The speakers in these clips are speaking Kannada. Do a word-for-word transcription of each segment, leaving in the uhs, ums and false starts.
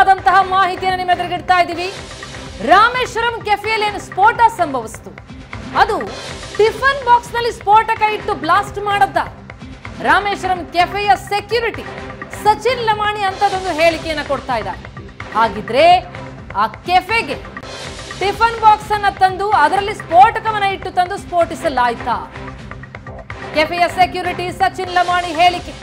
ನಿಖರವಾದಂತಹ ಮಾಹಿತಿಯನ್ನು ನಿಮ್ಮ ಎದುರುಗಿಡ್ತಾ ಇದ್ದೀವಿ. ರಾಮೇಶ್ವರಂ ಕೆಫೆಯಲ್ಲಿ ಏನು ಸ್ಫೋಟ ಸಂಭವಿಸಿತು, ಅದು ಟಿಫನ್ ಬಾಕ್ಸ್ ನಲ್ಲಿ ಸ್ಫೋಟಕ ಇಟ್ಟು ಬ್ಲಾಸ್ಟ್ ಮಾಡದ್ದ. ರಾಮೇಶ್ವರಂ ಕೆಫೆಯ ಸೆಕ್ಯೂರಿಟಿ ಸಚಿನ್ ಲಮಾಣಿ ಅಂತದೊಂದು ಹೇಳಿಕೆಯನ್ನು ಕೊಡ್ತಾ ಇದ್ದಾರೆ. ಹಾಗಿದ್ರೆ ಆ ಕೆಫೆಗೆ ಟಿಫನ್ ಬಾಕ್ಸ್ ಅನ್ನ ತಂದು ಅದರಲ್ಲಿ ಸ್ಫೋಟಕವನ್ನ ಇಟ್ಟು ತಂದು ಸ್ಫೋಟಿಸಲಾಯ್ತಾ? ಕೆಫೆಯ ಸೆಕ್ಯೂರಿಟಿ ಸಚಿನ್ ಲಮಾಣಿ ಹೇಳಿಕೆ.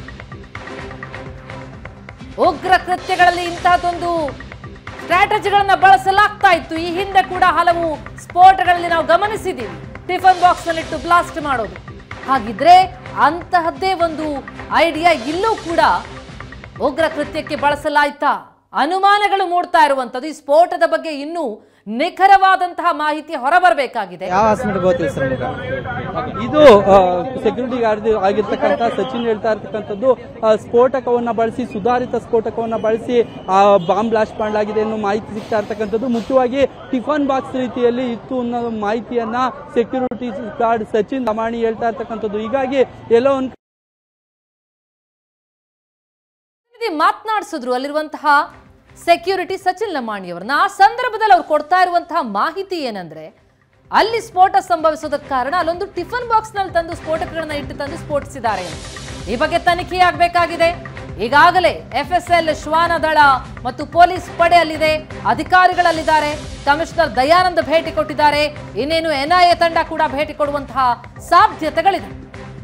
ಉಗ್ರ ಕೃತ್ಯಗಳಲ್ಲಿ ಇಂತಹದೊಂದು ಸ್ಟ್ರಾಟಜಿಗಳನ್ನ ಬಳಸಲಾಗ್ತಾ ಇತ್ತು. ಈ ಹಿಂದೆ ಕೂಡ ಹಲವು ಸ್ಫೋಟಗಳಲ್ಲಿ ನಾವು ಗಮನಿಸಿದ್ದೀವಿ, ಟಿಫನ್ ಬಾಕ್ಸ್ ನಲ್ಲಿಟ್ಟು ಬ್ಲಾಸ್ಟ್ ಮಾಡೋದು. ಹಾಗಿದ್ರೆ ಅಂತಹದ್ದೇ ಒಂದು ಐಡಿಯಾ ಇಲ್ಲೂ ಕೂಡ ಉಗ್ರ ಕೃತ್ಯಕ್ಕೆ ಬಳಸಲಾಯ್ತಾ? ಅನುಮಾನಗಳು ಮೂಡ್ತಾ ಇರುವಂತದ್ದು. ಈ ಸ್ಫೋಟದ ಬಗ್ಗೆ ಇನ್ನೂ ನಿಖರವಾದಂತಹ ಮಾಹಿತಿ ಹೊರಬರಬೇಕಾಗಿದೆ. ಯಾವ ಹಾಸ್ಪಿಟಲ್ ಗೊತ್ತಿಲ್ಲ ಸರ್. ಇದು ಸೆಕ್ಯೂರಿಟಿ ಗಾರ್ಡ್ ಆಗಿರ್ತಕ್ಕಂಥ ಸಚಿನ್ ಹೇಳ್ತಾ ಇರ್ತಕ್ಕಂಥದ್ದು ಸ್ಫೋಟಕವನ್ನ ಬಳಸಿ, ಸುಧಾರಿತ ಸ್ಫೋಟಕವನ್ನ ಬಳಸಿ ಬಾಂಬ್ ಬ್ಲಾಸ್ಟ್ ಮಾಡಲಾಗಿದೆ ಅನ್ನೋ ಮಾಹಿತಿ ಸಿಗ್ತಾ ಇರ್ತಕ್ಕಂಥದ್ದು. ಮುಖ್ಯವಾಗಿ ಟಿಫನ್ ಬಾಕ್ಸ್ ರೀತಿಯಲ್ಲಿ ಇತ್ತು ಅನ್ನೋ ಮಾಹಿತಿಯನ್ನ ಸೆಕ್ಯೂರಿಟಿ ಗಾರ್ಡ್ ಸಚಿನ್ ಲಮಾಣಿ ಹೇಳ್ತಾ ಇರ್ತಕ್ಕಂಥದ್ದು. ಹೀಗಾಗಿ ಎಲ್ಲೋ ಒಂದು ಮಾತನಾಡಿಸಿದ್ರು ಅಲ್ಲಿರುವಂತಹ ಸೆಕ್ಯೂರಿಟಿ ಸಚಿನ್ ಲಮಾಣಿಯವರನ್ನ. ಆ ಸಂದರ್ಭದಲ್ಲಿ ಅವ್ರು ಕೊಡ್ತಾ ಇರುವಂತಹ ಮಾಹಿತಿ ಏನಂದ್ರೆ, ಅಲ್ಲಿ ಸ್ಫೋಟ ಸಂಭವಿಸೋದಕ್ಕೆ ಕಾರಣ ಅಲ್ಲೊಂದು ಟಿಫನ್ ಬಾಕ್ಸ್ ನಲ್ಲಿ ತಂದು ಸ್ಫೋಟಕಗಳನ್ನ ಇಟ್ಟು ತಂದು ಸ್ಫೋಟಿಸಿದ್ದಾರೆ. ಈ ಬಗ್ಗೆ ತನಿಖೆ ಆಗಬೇಕಾಗಿದೆ. ಈಗಾಗಲೇ ಎಫ್ ಎಸ್ ಎಲ್ ಶ್ವಾನ ದಳ ಮತ್ತು ಪೊಲೀಸ್ ಪಡೆ ಅಲ್ಲಿದೆ, ಅಧಿಕಾರಿಗಳಲ್ಲಿದ್ದಾರೆ. ಕಮಿಷನರ್ ದಯಾನಂದ್ ಭೇಟಿ ಕೊಟ್ಟಿದ್ದಾರೆ. ಇನ್ನೇನು ಎನ್ ಐ ಎ ತಂಡ ಕೂಡ ಭೇಟಿ ಕೊಡುವಂತಹ ಸಾಧ್ಯತೆಗಳಿದೆ.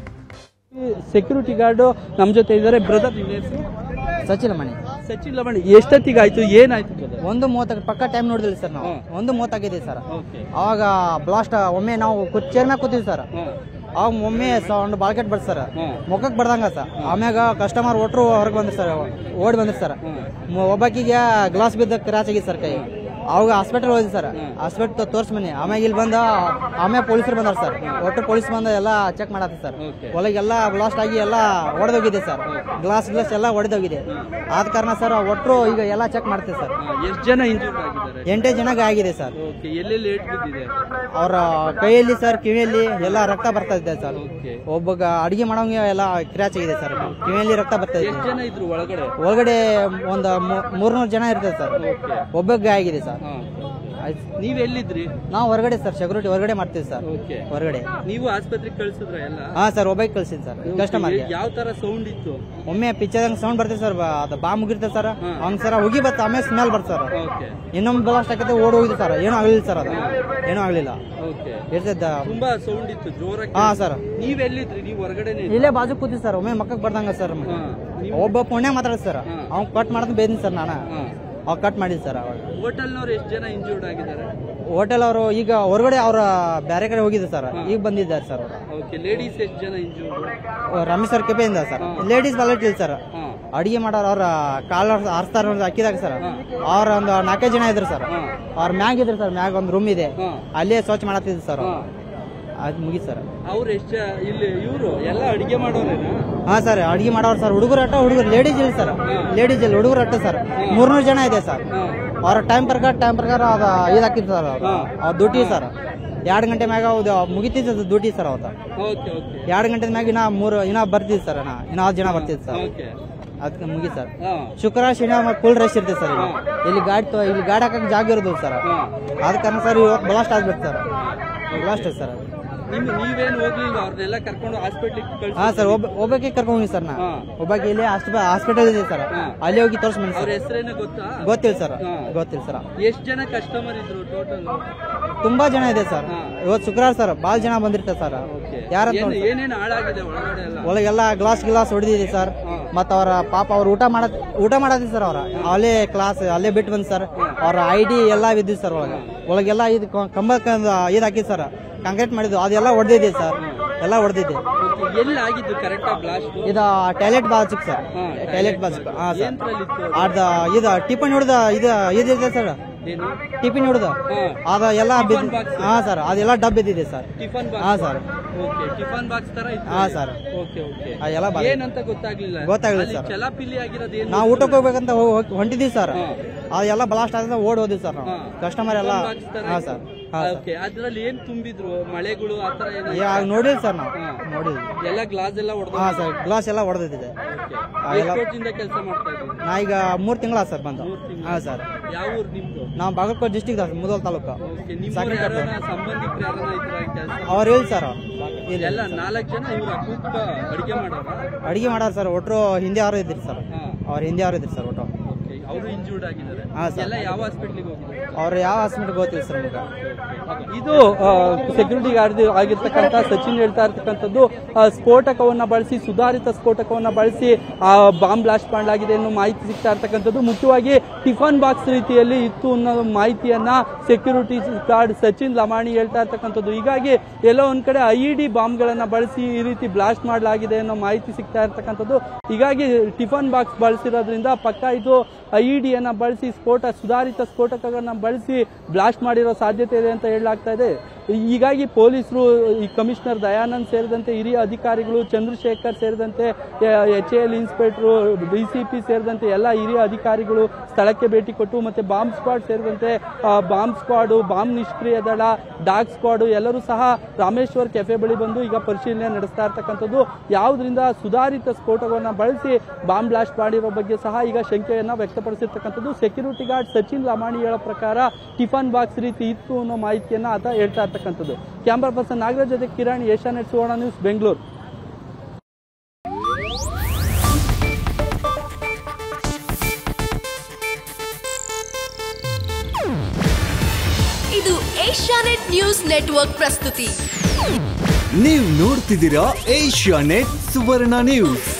ಸೆಕ್ಯೂರಿಟಿ ಗಾರ್ಡ್ ನಮ್ ಜೊತೆ ಇದ್ದಾರೆ. ಬ್ರದರ್ ಸಚಿನ್ ಲಮಾಣಿ. ಸಚಿನ್ ಲಮಾಣಿ, ಎಷ್ಟೊತ್ತಿಗಾಯ್ತು, ಏನಾಯ್ತು ಬ್ರದರ್? ಒಂದು ಮೂವತ್ತ ಪಕ್ಕ ಟೈಮ್ ನೋಡಿದ್ವಿ ಸರ್ ನಾವು. ಒಂದು ಮೂವತ್ತಾಗಿದೆ ಸರ್. ಅವಾಗ ಬ್ಲಾಸ್ಟ್ ಒಮ್ಮೆ ನಾವು ಚೇರ್ ಮ್ಯಾಗ ಕೂತೀವಿ ಸರ್. ಅವಾಗ ಒಮ್ಮೆ ಒಂದು ಬಾಳ್ಕೆಟ್ ಬಡ್ ಸರ್, ಮುಖಕ್ಕೆ ಬಡ್ದಂಗ ಸರ್. ಆಮ್ಯಾಗ ಕಸ್ಟಮರ್ ಒಟ್ರು ಹೊರಗೆ ಬಂದ್ರಿ ಸರ್, ಓಡಿ ಬಂದ್ರಿ ಸರ್. ಒಬ್ಬಾಕಿಗೆ ಗ್ಲಾಸ್ ಬಿದ್ದ ಕ್ರಾಚ್ ಆಗಿದೆ ಸರ್ ಕೈ. ಅವಾಗ ಹಾಸ್ಪಿಟಲ್ ಹೋಗಿದ್ವಿ ಸರ್. ಹಾಸ್ಪಿಟಲ್ ತೋರ್ಸ್ ಬನ್ನಿ. ಆಮ್ಯಾಗ ಇಲ್ಲಿ ಬಂದ ಆಮೇಲೆ ಪೊಲೀಸರು ಬಂದಾರ ಸರ್. ಒಟ್ಟು ಪೊಲೀಸ್ ಬಂದ ಎಲ್ಲ ಚೆಕ್ ಮಾಡತ್ತೆ ಸರ್. ಒಳಗೆಲ್ಲ ಬ್ಲಾಸ್ಟ್ ಆಗಿ ಎಲ್ಲ ಒಡೆದೋಗಿದೆ ಸರ್. ಗ್ಲಾಸ್ ಗ್ಲಾಸ್ ಎಲ್ಲ ಒಡೆದೋಗಿದೆ. ಆದ ಕಾರಣ ಸರ್ ಒಟ್ಟರು ಈಗ ಎಲ್ಲ ಚೆಕ್ ಮಾಡ್ತೀವಿ ಸರ್. ಎಷ್ಟು ಜನ ಇಂಜೂರ್ಡ್ ಆಗಿದ್ದಾರೆ? ಎಂಟೇ ಜನಕ್ಕೆ ಆಗಿದೆ ಸರ್. ಎಲ್ಲೆಲ್ಲಿ ಏಟ್ ಬಿದ್ದಿದೆ? ಅವರ ಕೈಯಲ್ಲಿ ಸರ್, ಕಿವಿಯಲ್ಲಿ ಎಲ್ಲ ರಕ್ತ ಬರ್ತಾ ಇದೆ ಸರ್. ಒಬ್ಬ ಅಡಿಗೆ ಮಾಡೋಂಗೆ ಎಲ್ಲ ಕ್ರ್ಯಾಚ್ ಆಗಿದೆ ಸರ್. ಕಿವಿಯಲ್ಲಿ ರಕ್ತ ಬರ್ತಾ ಇದೆ. ಎಷ್ಟು ಜನ ಇದ್ರು ಒಳಗಡೆ? ಒಳಗಡೆ ಒಂದು ಮೂರ್ನೂರು ಜನ ಇರ್ತದೆ ಸರ್. ಒಬ್ಬಗೆ ಆಗಿದೆ ಸರ್. ನೀವ್ ಎಲ್ಲಿದ್ರಿ? ನಾವು ಹೊರಗಡೆ ಸರ್, ಸೆಕ್ಯೂರಿಟಿ ಹೊರಗಡೆ ಮಾಡ್ತೀವಿ ಸರ್. ಹೊರಗಡೆ. ನೀವು ಆಸ್ಪತ್ರೆಗೆ ಕಳ್ಸಿದ್ರ ಎಲ್ಲ? ಹಾ ಸರ್, ಒಬ್ಬಗೆ ಕಳ್ಸಿದ್ ಸರ್. ಕಸ್ಟಮರ್ ಯಾವ ತರ ಸೌಂಡ್ ಇತ್ತು? ಒಮ್ಮೆ ಪಿಚ್ಚದಂಗ್ ಸೌಂಡ್ ಬರ್ತದೆ ಸರ್. ಅದು ಬಾಂಬ್ ಮುಗಿರ್ತದೆ ಸರ್. ಹಂಗ್ ಸರ್ ಹೋಗಿ ಬತ್ತ, ಆಮೇಲೆ ಸ್ಮೆಲ್ ಬರ್ತದೆ ಸರ್. ಇನ್ನೊಂದು ಬ್ಲಾಸ್ಟ್ ಆಕತ್ತೆ, ಓಡ್ ಹೋಗಿದೆ ಸರ್. ಏನೂ ಆಗ್ಲಿಲ್ಲ ಸರ್. ಅದು ಏನೂ ಆಗ್ಲಿಲ್ಲ. ಇರ್ತದ ತುಂಬಾ ಸೌಂಡ್ ಇತ್ತು ಜೋರಾಗಿ. ಹಾ ಸರ್. ನೀವ್ ಎಲ್ಲಿದ್ರಿ? ನೀವು ಹೊರಗಡೆ ಇಲ್ಲೇ ಬಾಜು ಕೂತಿ ಸರ್. ಒಮ್ಮೆ ಮಕ್ಕಕ್ ಬರ್ದಂಗ ಸರ್. ಒಬ್ಬ ಪುಣ್ಯ ಮಾತಾಡ ಸರ್. ಅವ್ನ್ ಕಟ್ ಮಾಡೋದ್ ಬೇದಿನಿ ಸರ್ ನಾನು. ಅವ್ ಕಟ್ ಮಾಡಿದ್ ಸರ್. ಅವಾಗ ಹೋಟೆಲ್ನವ್ರು ಎಷ್ಟು ಜನ ಇಂಜೂರ್ಡ್ ಆಗಿದ್ದಾರೆ? ಹೋಟೆಲ್ ಅವರು ಈಗ ಹೊರಗಡೆ ಅವ್ರ ಬೇರೆ ಕಡೆ ಹೋಗಿದೆ ಸರ್. ಈಗ ಬಂದಿದ್ದಾರೆ ಸರ್. ಲೇಡೀಸ್ ಎಷ್ಟು ಜನ ಇಂಜೂರ್ಡ್? ರಾಮೇಶ್ವರ ಕೆಫೆಯಿಂದ ಸರ್. ಲೇಡೀಸ್ ಬಾಲೆಟ್ ಇಲ್ಲ ಸರ್. ಅಡಿಗೆ ಮಾಡೋರು ಅವ್ರ ಕಾಲ ಹರಿಸ್ತಾರ ಅಕ್ಕಿದಾಗ ಸರ್. ಅವ್ರ ಒಂದು ನಾಲ್ಕೈದು ಜನ ಇದ್ರು ಸರ್. ಅವ್ರ ಮ್ಯಾಗ್ ಇದ್ರು ಸರ್. ಮ್ಯಾಗ್ ಒಂದು ರೂಮ್ ಇದೆ, ಅಲ್ಲೇ ಸ್ವಚ್ಛ ಮಾಡತ್ತಿದ್ರು ಸರ್. ಅದ್ ಮುಗಿ ಸರ್. ಅವ್ರು ಎಷ್ಟ ಇಲ್ಲಿ ಇವರು ಎಲ್ಲ ಅಡಿಗೆ ಮಾಡೋರೇನಾ? ಹಾ ಸರ್, ಅಡಿಗೆ ಮಾಡೋರು ಸರ್. ಹುಡುಗರು ಅಟ್ಟ ಹುಡುಗರು, ಲೇಡೀಸ್ ಇಲ್ಲ ಸರ್. ಲೇಡೀಸ್ ಇಲ್ಲ, ಹುಡುಗರು ಅಟ್ಟ ಸರ್. ಮೂರ್ನೂರು ಜನ ಇದೆ ಸರ್. ಅವ್ರ ಟೈಮ್ ಪ್ರಕಾರ ಟೈಮ್ ಪ್ರಕಾರ ಅದ ಇದಾಕಿತ್ತು ಸರ್. ಅವ್ರ ಡ್ಯೂಟಿ ಸರ್. ಎರಡು ಗಂಟೆ ಮ್ಯಾಗ ಮುಗಿತಿದ್ದು ಡ್ಯೂಟಿ ಸರ್. ಅವತ್ತು ಎರಡು ಗಂಟೆ ಮ್ಯಾಗ ಇನ್ನ ಮೂರು ಇನ್ನ ಬರ್ತಿದ್ ಸರ್. ಇನ್ನ ಹತ್ತು ಜನ ಬರ್ತಿದ್ ಸರ್. ಅದಕ್ಕೆ ಮುಗಿ ಸರ್. ಶುಕ್ರವಾರ ಶನಿವಾರ ಫುಲ್ ರಶ್ ಇರ್ತದೆ ಸರ್. ಇಲ್ಲಿ ಗಾಡಿ ಇಲ್ಲಿ ಗಾಡಿ ಹಾಕಕ್ ಜಾಗ ಇರೋದು ಸರ್. ಆದ ಕಾರಣ ಸರ್ ಇವತ್ತು ಬ್ಲಾಸ್ಟ್ ಆಗ್ಬೇಕು ಸರ್. Blast sir. ನೀವೇನು ಹೋಗ್ಲಿಲ್ಲ? ಅವ್ರನ್ನೆಲ್ಲ ಕರ್ಕೊಂಡು ಹಾಸ್ಪಿಟ್ಲಿಗೆ? ಹಾ ಸರ್, ಒಬ್ಬ ಒಬ್ಬಕ್ಕೆ ಕರ್ಕೊಂಡು ಹೋಗಿ ಸರ್. ನಾ ಒಬ್ಬಕ್ಕೆ ಇಲ್ಲಿ ಹಾಸ್ಪಿಟಲ್ ಇದೆ ಸರ್. ಅಲ್ಲಿ ಹೋಗಿ ತೋರಿಸ್ ಬನ್ನಿ ಸರ್. ಹೆಸರೇನ ಗೊತ್ತಾ? ಗೊತ್ತಿಲ್ಲ ಸರ್. ಗೊತ್ತಿಲ್ಲ ಸರ್. ಎಷ್ಟು ಜನ ಕಸ್ಟಮರ್ ಇದ್ರು ಟೋಟಲ್? ತುಂಬಾ ಜನ ಇದೆ ಸರ್. ಇವತ್ತು ಶುಕ್ರವಾರ ಸರ್. ಬಾಳ ಜನ ಬಂದಿರ್ತಾರೆ ಸರ್. ಯಾರ ಏನೇನು ಹಾಳಾಗಿದೆ ಒಳಗಡೆ? ಒಳಗೆಲ್ಲ ಗ್ಲಾಸ್ ಗ್ಲಾಸ್ ಹೊಡೆದಿದೆ ಸರ್. ಮತ್ತ ಅವರ ಪಾಪ ಅವ್ರು ಊಟ ಮಾಡ ಊಟ ಮಾಡತ್ತಿ ಸರ್. ಅವ್ರ ಅಲ್ಲೇ ಕ್ಲಾಸ್ ಅಲ್ಲೇ ಬಿಟ್ಟು ಬಂದ್ ಸರ್. ಅವ್ರ ಐ ಡಿ ಎಲ್ಲಾ ಬಿದ್ದಿದ್ ಸರ್. ಒಳಗೆ ಒಳಗೆಲ್ಲ ಇದು ಕಂಬ ಇದ್ ಹಾಕಿದ್ ಸರ್. ಕಾಂಕ್ರೀಟ್ ಮಾಡಿದ್ದು ಅದೆಲ್ಲ ಹೊಡೆದಿದೆ ಸರ್. ಎಲ್ಲ ಹೊಡೆದಿದೆ. ಎಲ್ಲಿ ಆಗಿದ್ದು ಕರೆಕ್ಟ್ ಬ್ಲಾಸ್ಟ್? ಇದು ಟಾಯ್ಲೆಟ್ ಬಾಜುಕ್ ಸರ್. ಟಾಯ್ಲೆಟ್ ಬಾಜುಕ್. ಹಾ ಸರ್. ಅದ ಇದು ಟಿಫನ್ ಹೊಡೆದ ಇದು ಇದಿದೆ ಸರ್. ಟಿಫಿನ್ ಹೊಡೆದ ಅದ ಎಲ್ಲ ಹಾ ಸರ್. ಅದೆಲ್ಲ ಡಬ್ ಬಿದ್ದಿದೆ ಸರ್. ಹಾ ಸರ್. ಟಿಫನ್ ಬಾಕ್ಸ್ ತರ? ಹಾ ಸರ್. ಅದೆಲ್ಲ ಏನಂತ ಗೊತ್ತಾಗ್ಲಿಲ್ಲ. ಗೊತ್ತಾಗ್ಲಿಲ್ಲ ಸರ್. ಚಲಾಪಿಲಿ ಆಗಿರೋದು ಏನು? ನಾವು ಊಟಕ್ಕೆ ಹೋಗ್ಬೇಕಂತ ಹೊಂಟಿದೀವಿ ಸರ್. ಅದೆಲ್ಲ ಬ್ಲಾಸ್ಟ್ ಆದ ಓಡ್ ಹೋದಿವಿ ಸರ್. ನಾವು ಕಸ್ಟಮರ್ ಎಲ್ಲ. ಹಾ ಸರ್. ಅದ್ರಲ್ಲಿ ಏನ್ ತುಂಬಿದ್ರು ಮಳೆಗಳು ಆತರ ನೋಡಿದ್ವಿ ಸರ್ ನಾವು ನೋಡಿದ್ವಿ ಎಲ್ಲ ಗ್ಲಾಸ್ ಎಲ್ಲ ಹೊಡೆದ ಹಾ ಸರ್ ಗ್ಲಾಸ್ ಎಲ್ಲ ಹೊಡೆದಿದೆ ಕೆಲಸ ಮಾಡ್ತಾ ಇದ್ದೀವಿ ನಾ ಈಗ ಮೂರ್ ತಿಂಗಳ ಸರ್ ಬಂದು ಹಾ ಸರ್ ಯಾವ ಊರು ನಿಮ್ದು ನಾವು ಬಾಗಲಕೋಟೆ ಡಿಸ್ಟಿಕ್ ಮುದಲ್ ತಾಲೂಕು ಸಂಬಂಧಿಕರು ಅವ್ರು ಹೇಳಿ ಸರ್ ಎಲ್ಲ ನಾಲ್ಕು ಜನ ಇವ್ರು ಅಡಿಗೆ ಮಾಡೋರ ಅಡಿಗೆ ಮಾಡಾರ ಸರ್ ಒಟ್ರು ಹಿಂದಿ ಯಾರು ಇದ್ರಿ ಸರ್ ಅವ್ರು ಹಿಂದಿ ಯಾರು ಇದ್ರಿ ಸರ್ ಒಟ್ಟು ಅವರು ಇಂಜೂರ್ಡ್ ಆಗಿದ್ದಾರೆ ಹಾ ಸರ್ ಯಾವ ಹಾಸ್ಪಿಟ್ಲಿಗೆ ಹೋಗಿದ್ದಾರೆ ಅವ್ರು ಯಾವ ಹಾಸ್ಪಿಟಲ್ ಗೊತ್ತಿಲ್ಲ ಸರ್ ಈಗ ಇದು ಸೆಕ್ಯೂರಿಟಿ ಗಾರ್ಡ್ ಆಗಿರ್ತಕ್ಕಂಥ ಸಚಿನ್ ಹೇಳ್ತಾ ಇರ್ತಕ್ಕಂಥದ್ದು ಸ್ಫೋಟಕವನ್ನ ಬಳಸಿ ಸುಧಾರಿತ ಸ್ಫೋಟಕವನ್ನ ಬಳಸಿ ಬಾಂಬ್ ಬ್ಲಾಸ್ಟ್ ಮಾಡಲಾಗಿದೆ ಅನ್ನೋ ಮಾಹಿತಿ ಸಿಗ್ತಾ ಇರ್ತಕ್ಕಂಥದ್ದು ಮುಖ್ಯವಾಗಿ ಟಿಫನ್ ಬಾಕ್ಸ್ ರೀತಿಯಲ್ಲಿ ಇತ್ತು ಅನ್ನೋ ಮಾಹಿತಿಯನ್ನ ಸೆಕ್ಯೂರಿಟಿ ಗಾರ್ಡ್ ಸಚಿನ್ ಲಮಾಣಿ ಹೇಳ್ತಾ ಇರ್ತಕ್ಕಂಥದ್ದು ಹೀಗಾಗಿ ಎಲ್ಲೋ ಒಂದ್ ಕಡೆ ಐ ಇ ಡಿ ಬಾಂಬ್ ಗಳನ್ನ ಬಳಸಿ ಈ ರೀತಿ ಬ್ಲಾಸ್ಟ್ ಮಾಡಲಾಗಿದೆ ಅನ್ನೋ ಮಾಹಿತಿ ಸಿಗ್ತಾ ಇರ್ತಕ್ಕಂಥದ್ದು ಹೀಗಾಗಿ ಟಿಫನ್ ಬಾಕ್ಸ್ ಬಳಸಿರೋದ್ರಿಂದ ಪಕ್ಕ ಇದು ಐ ಇ ಡಿಯನ್ನ ಬಳಸಿ ಸ್ಫೋಟ ಸುಧಾರಿತ ಸ್ಫೋಟಕಗಳನ್ನ ಬಳಸಿ ಬ್ಲಾಸ್ಟ್ ಮಾಡಿರೋ ಸಾಧ್ಯತೆ ಇದೆ ಅಂತ ಹೇಳಲಾಗ್ತಾ ಇದೆ ಹೀಗಾಗಿ ಪೊಲೀಸರು ಈ ಕಮಿಷನರ್ ದಯಾನಂದ್ ಸೇರಿದಂತೆ ಹಿರಿಯ ಅಧಿಕಾರಿಗಳು ಚಂದ್ರಶೇಖರ್ ಸೇರಿದಂತೆ ಎಚ್ ಎಲ್ ಇನ್ಸ್ಪೆಕ್ಟರ್ ಡಿಸಿಪಿ ಸೇರಿದಂತೆ ಎಲ್ಲ ಹಿರಿಯ ಅಧಿಕಾರಿಗಳು ಸ್ಥಳಕ್ಕೆ ಭೇಟಿ ಕೊಟ್ಟು ಮತ್ತೆ ಬಾಂಬ್ ಸ್ಕ್ವಾಡ್ ಸೇರಿದಂತೆ ಬಾಂಬ್ ಸ್ಕ್ವಾಡ್ ಬಾಂಬ್ ನಿಷ್ಕ್ರಿಯ ದಳ ಡಾಗ್ ಸ್ಕ್ವಾಡ್ ಎಲ್ಲರೂ ಸಹ ರಾಮೇಶ್ವರ್ ಕೆಫೆ ಬಳಿ ಬಂದು ಈಗ ಪರಿಶೀಲನೆ ನಡೆಸ್ತಾ ಇರ್ತಕ್ಕಂಥದ್ದು ಯಾವುದರಿಂದ ಸುಧಾರಿತ ಸ್ಫೋಟವನ್ನ ಬಳಸಿ ಬಾಂಬ್ ಬ್ಲಾಸ್ಟ್ ಮಾಡಿರೋ ಬಗ್ಗೆ ಸಹ ಈಗ ಶಂಕೆಯನ್ನ ವ್ಯಕ್ತಪಡಿಸಿರ್ತಕ್ಕಂಥದ್ದು ಸೆಕ್ಯೂರಿಟಿ ಗಾರ್ಡ್ ಸಚಿನ್ ಲಮಾಣಿ ಹೇಳೋ ಪ್ರಕಾರ ಟಿಫನ್ ಬಾಕ್ಸ್ ರೀತಿ ಇತ್ತು ಅನ್ನೋ ಮಾಹಿತಿಯನ್ನ ಆತ ಹೇಳ್ತಾ ಇರ್ತಕ್ಕಂಥದ್ದು ಕ್ಯಾಮರಾ ಪರ್ಸನ್ ನಾಗರಾಜ್ ಜೊತೆ ಕಿರಣ್ ಏಷ್ಯಾನೆಟ್ ಸುವರ್ಣ ನ್ಯೂಸ್ ಬೆಂಗಳೂರು. ಇದು ಏಷ್ಯಾನೆಟ್ ನ್ಯೂಸ್ ನೆಟ್ವರ್ಕ್ ಪ್ರಸ್ತುತಿ. ನೀವು ನೋಡ್ತಿದ್ದೀರಾ ಏಷ್ಯಾನೆಟ್ ಸುವರ್ಣ ನ್ಯೂಸ್.